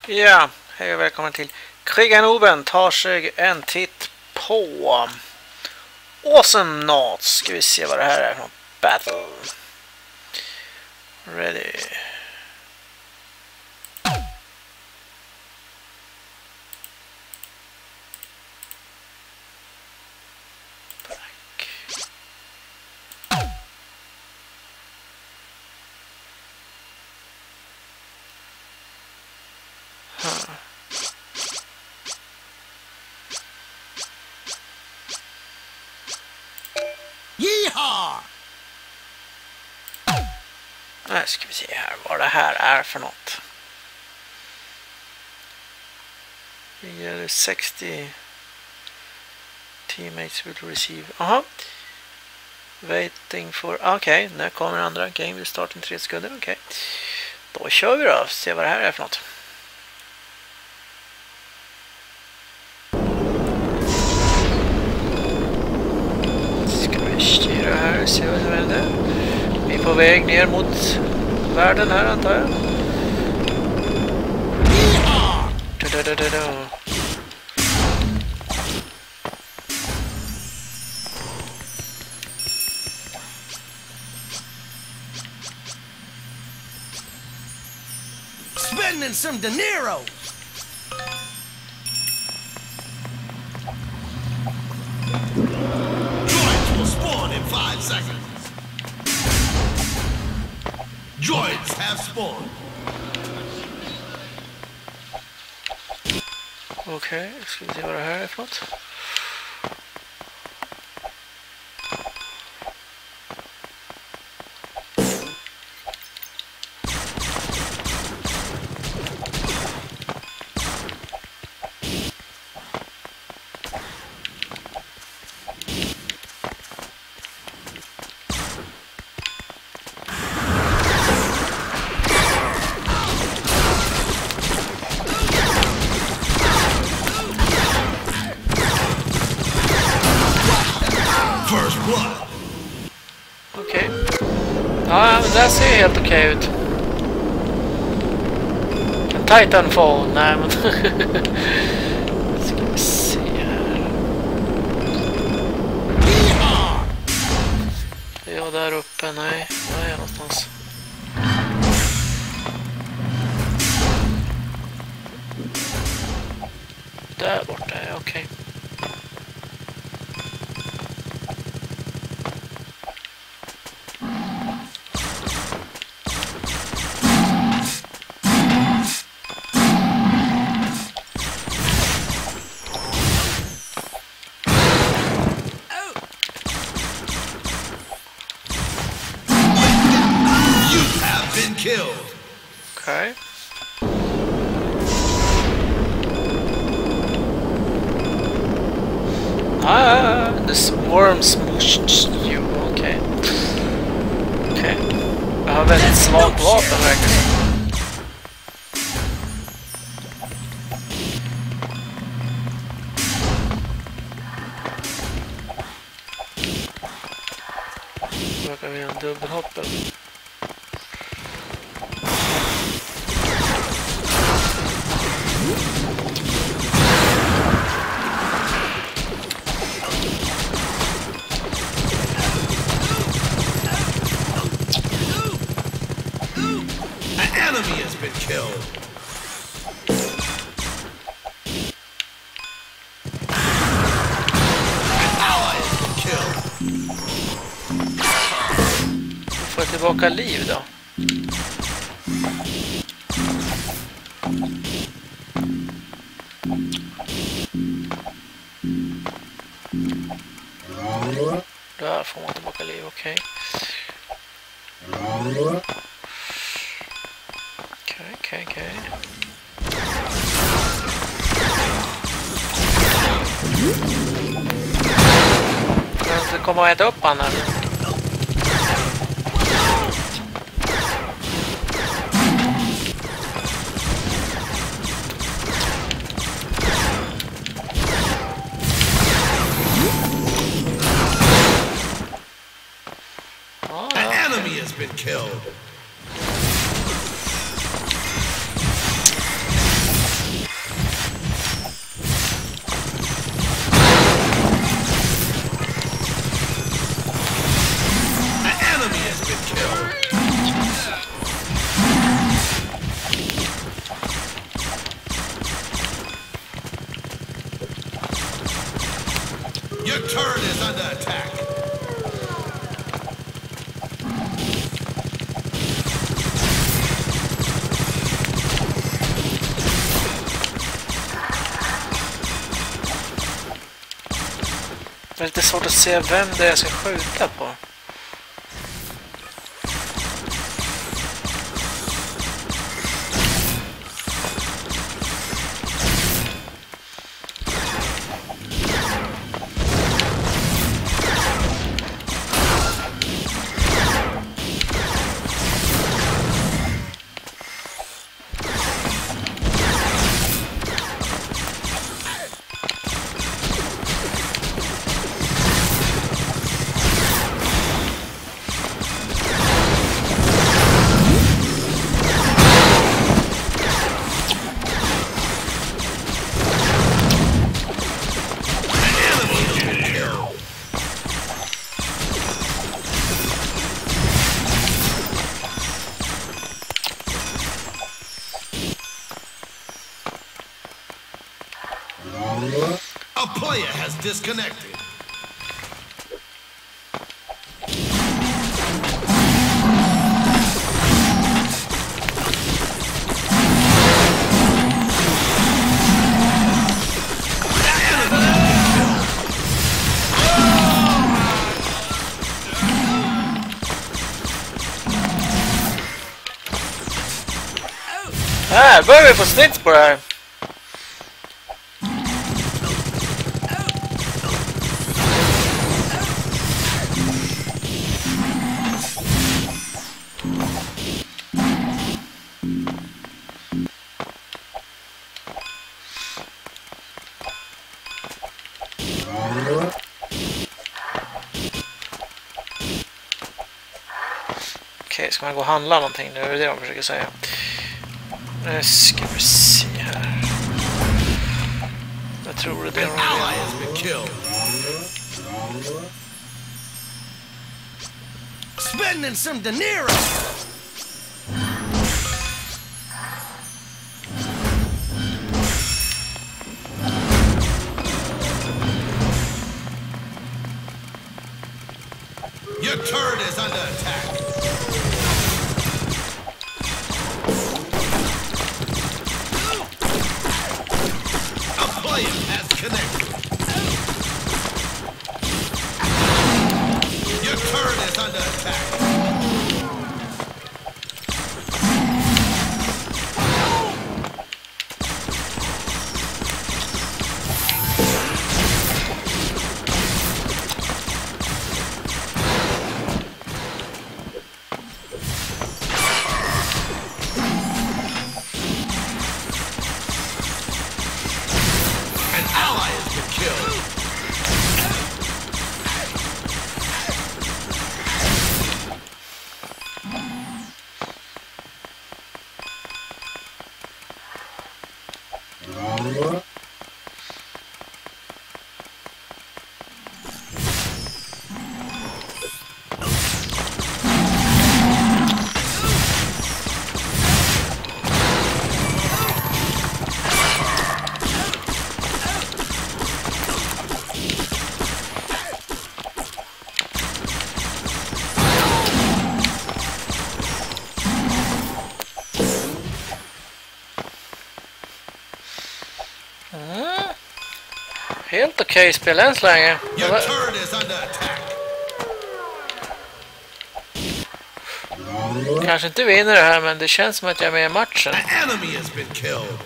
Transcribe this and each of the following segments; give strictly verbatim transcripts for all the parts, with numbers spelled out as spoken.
Ja, hej och välkommen till Krigarnoben tar sig en titt på Awesome Knots. Ska vi se vad det här är från Battle. Ready. Nu ska vi se här vad det här är för något. Det gäller sextio teammates will receive. Aha. Waiting for. Okej, okay, nu kommer andra. Game will start in tre sekunder. Okej. Okay. Då kör vi då. Se vad det här är för något. Ska vi styra här. Se vad som händer. Vi är på väg ner mot världen här, antar jag. Da, da, da, da, da. Spending some dinero. Droids will spawn in five seconds. Droids have spawned. Okej, okay, ska vi se vad det här är för något. Okej. Okay. Ja, men det här ser helt okej okay ut. En Titanfall. Nej, men... ska vi se här. Är jag där uppe? Nej. Var är jag någonstans? Där borta är jag. Okej. Okay. Okay. Ah, the swarm smushed you. Okej. Okay. Okej. Okay. Jag har väldigt svagt vapen verkligen. Verkar vi ha en dubbelhoppen. Enemy has been killed. An ally has been killed. Får jag tillbaka liv då? Där får man tillbaka liv, okej. Okay. Okej, okej, okej. Kan inte komma och äta upp han här? An enemy has been killed. Your turret is under attack. Det är lite svårt att se vem det är jag ska skjuta på. A player has disconnected. Här börjar vi få snitt på det här. Okej, ska man gå och handla någonting nu? Är det det de försöker säga? Nu ska vi se här. Jag tror det är An ally has been killed. Spending some dinero. Your turret is under attack. A player has connected. Your turret is under attack. Helt okej okay spel än så länge. Your turret is under attack. Kanske inte vinner det här, men det känns som att jag är med i matchen. An enemy has been killed.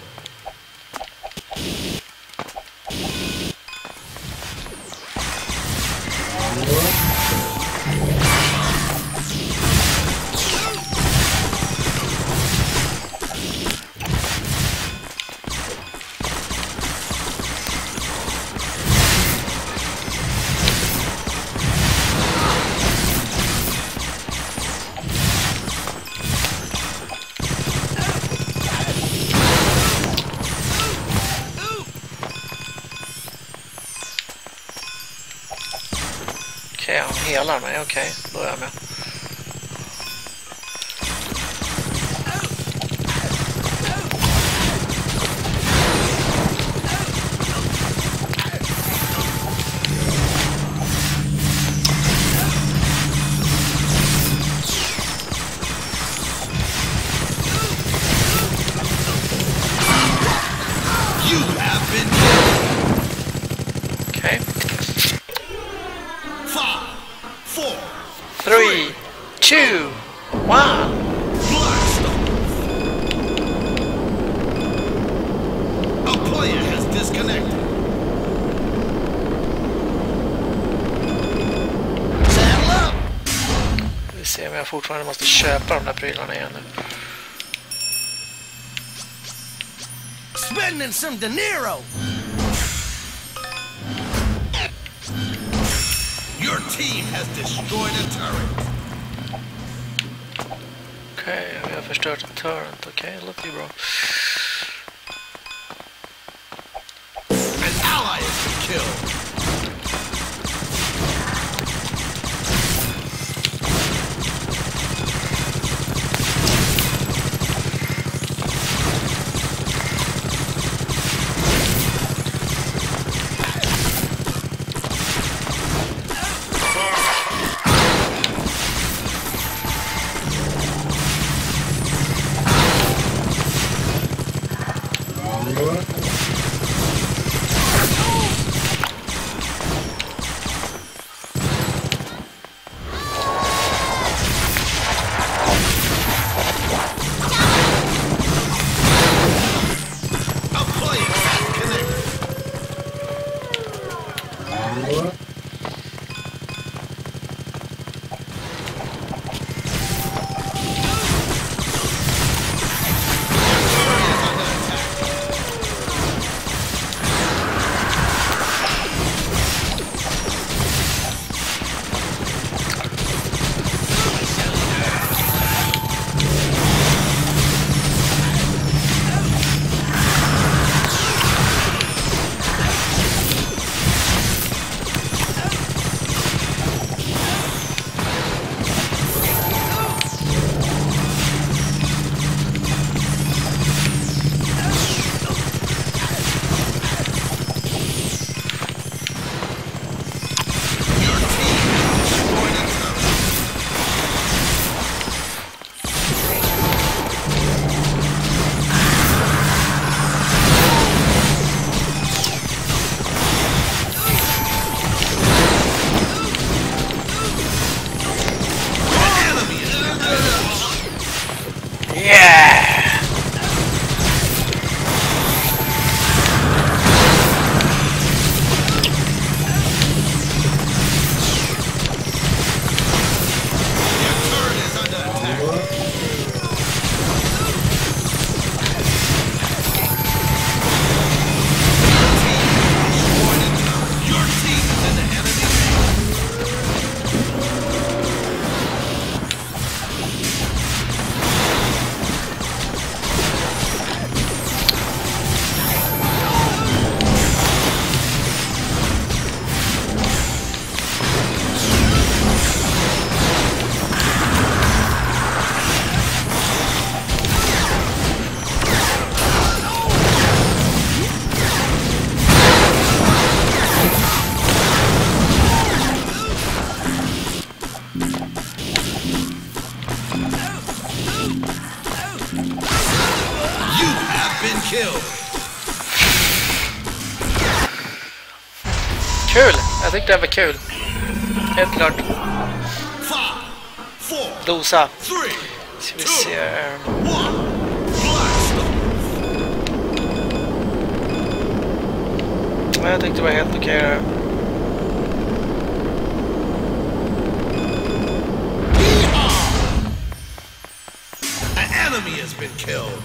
Okej, han helar mig. Okej, då är jag med. three, two, one. Blast off. A player has disconnected. Saddle up. Vi ser om jag fortfarande måste köpa de där prylarna igen nu. Spending some De Niro. Your team has destroyed a turret. Okej, okay, vi har förstört en turret. Okej, okay, låter ju bra. An ally has been killed. Kul! Jag tyckte det var kul. Helt klart. Dosa. Ska vi se. Jag tyckte det var helt okej okay. An enemy has been killed.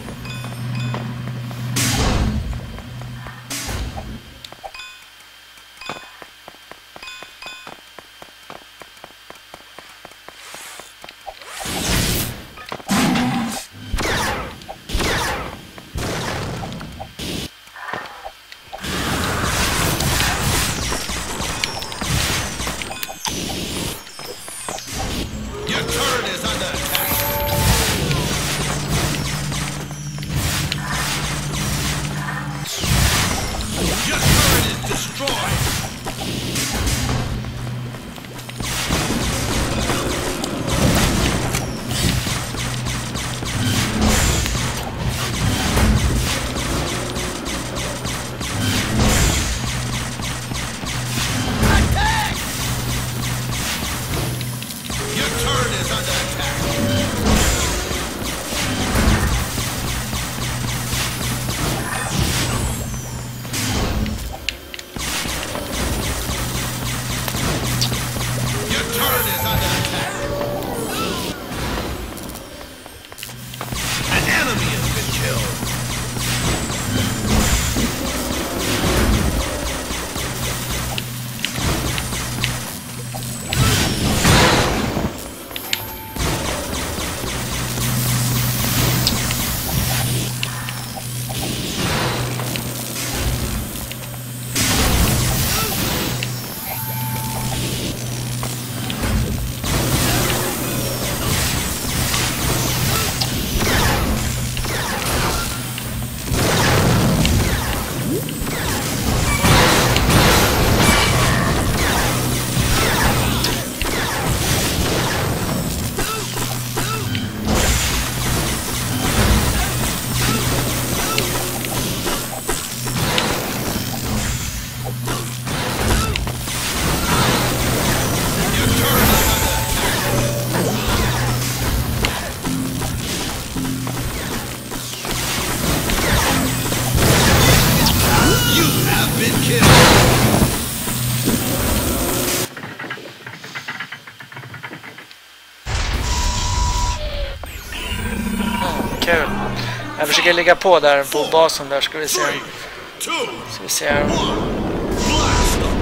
försöker ligga på där på basen där, ska vi se. Three, two, Ska vi se. one. Blast them.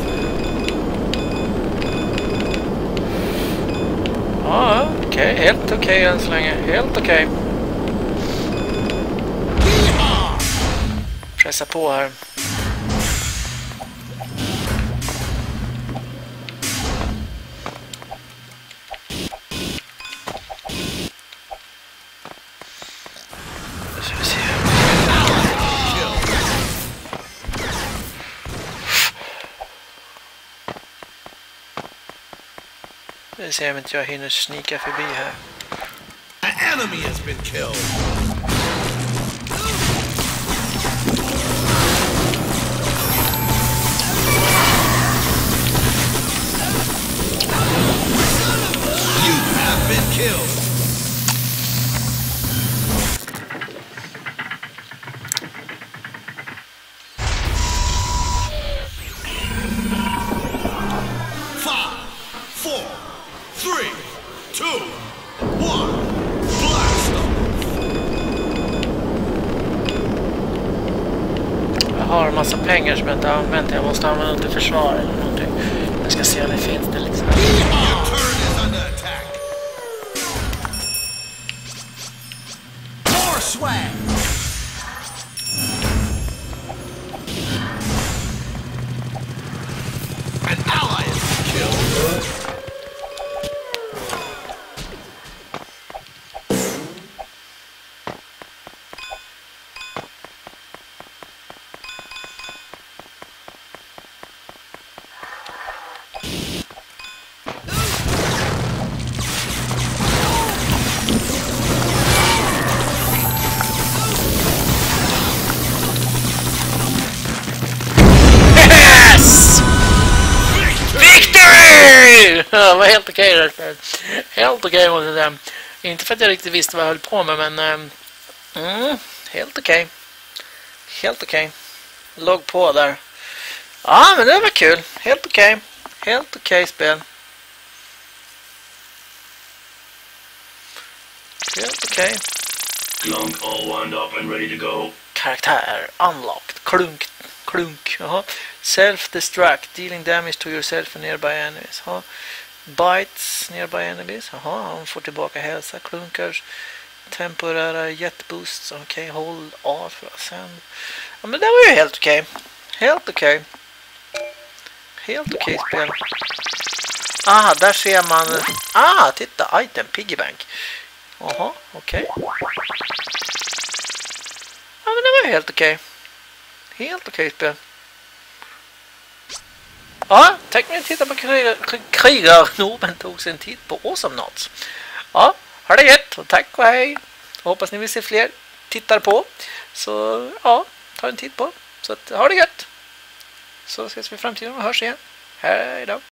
Ja, okej. Okay. Helt okej okay än så länge. Helt okej. Okay. Pressa på här. Så vi ser. Vi ser om inte jag hinner snika förbi här. An enemy has been killed. You have been killed. Five, four, three, two, one. Blast them. Jag har en massa pengar som jag inte har använt. Jag måste använda dem till försvar eller någonting. Jag ska se om det finns det liksom. Your turret is under attack. More swag. An ally has been killed. Yes! Victory! Ja, det var helt okej där. Helt okej måste jag säga. Inte för att jag riktigt visste vad jag höll på med, men mm, helt okej. Helt okej. Låg på där. Ja, men det var kul. Helt okej. Helt okej spel. Helt okej. Glunk all wound up and ready to go. Karaktär unlocked. Klunk. Klunk. Jaha. Self-destruct. Dealing damage to yourself and nearby enemies. Jaha. Bites nearby enemies. Jaha. Han får tillbaka hälsa. Klunkars. Temporära jetboosts. Okej. Okay. Hold A för att sen. Ja, men det var ju helt okej. Okay. Helt okej. Okay. Helt okej okay spel. Ah, där ser man. Ah, titta. Item. Piggybank. Jaha. Okej. Okay. Ja, men det var helt okej. Okay. Helt okej okay spel. Ja, tack för att ni tittade på krigar. Norben tog sin tid på Awesomenots. Ja, ha det gött och tack och hej. Hoppas ni vill se fler tittar på. Så ja, ta en titt på. Så att, ha det gött. Så ses vi i framtiden och hörs igen. Hej då.